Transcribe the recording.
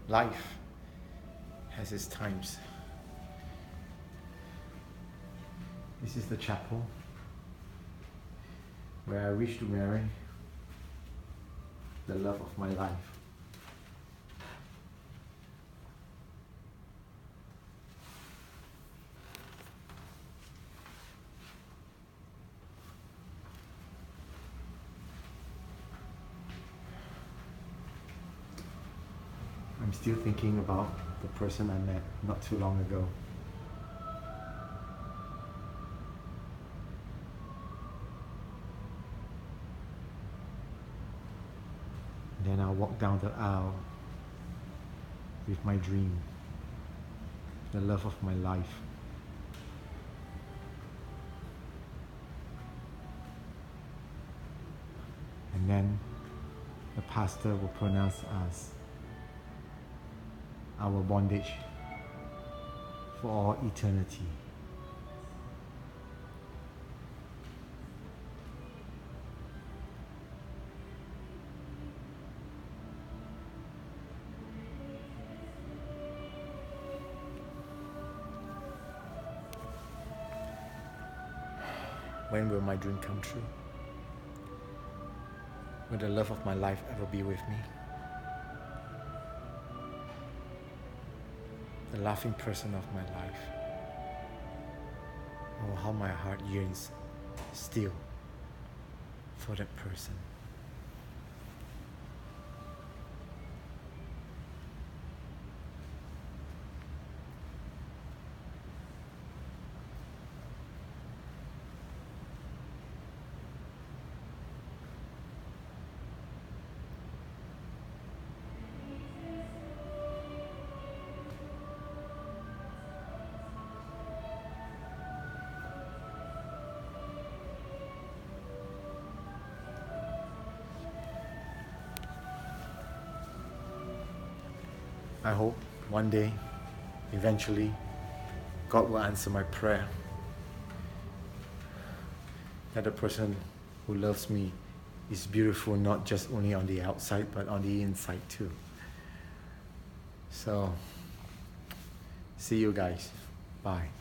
life has its times. This is the chapel where I wish to marry the love of my life. I'm still thinking about the person I met not too long ago. Then I'll walk down the aisle with my dream, the love of my life. And then the pastor will pronounce us our bondage for all eternity. When will my dream come true? Will the love of my life ever be with me? The laughing person of my life. Oh, how my heart yearns still for that person. I hope one day, eventually, God will answer my prayer that the person who loves me is beautiful not just only on the outside but on the inside too. So, see you guys. Bye.